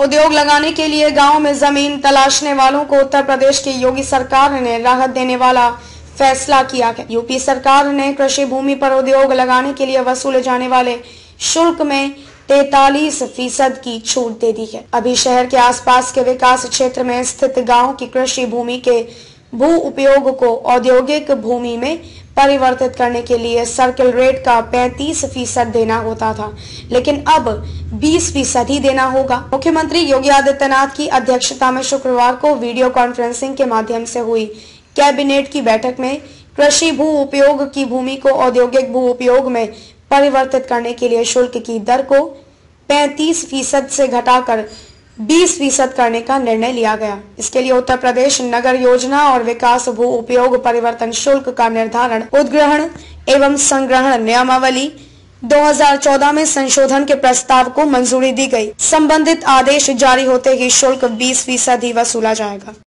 उद्योग लगाने के लिए गांव में जमीन तलाशने वालों को उत्तर प्रदेश की योगी सरकार ने राहत देने वाला फैसला किया है। यूपी सरकार ने कृषि भूमि पर उद्योग लगाने के लिए वसूले जाने वाले शुल्क में 43% की छूट दे दी है। अभी शहर के आसपास के विकास क्षेत्र में स्थित गांव की कृषि भूमि के भू उपयोग को औद्योगिक भूमि में परिवर्तित करने के लिए सर्किल रेट का 35% देना होता था, लेकिन अब 20% ही देना होगा। मुख्यमंत्री योगी आदित्यनाथ की अध्यक्षता में शुक्रवार को वीडियो कॉन्फ्रेंसिंग के माध्यम से हुई कैबिनेट की बैठक में कृषि भू उपयोग की भूमि को औद्योगिक भू उपयोग में परिवर्तित करने के लिए शुल्क की दर को 35% से घटाकर 20% करने का निर्णय लिया गया। इसके लिए उत्तर प्रदेश नगर योजना और विकास भू उपयोग परिवर्तन शुल्क का निर्धारण उद्ग्रहण एवं संग्रहण नियमावली 2014 में संशोधन के प्रस्ताव को मंजूरी दी गई। संबंधित आदेश जारी होते ही शुल्क 20% ही वसूला जाएगा।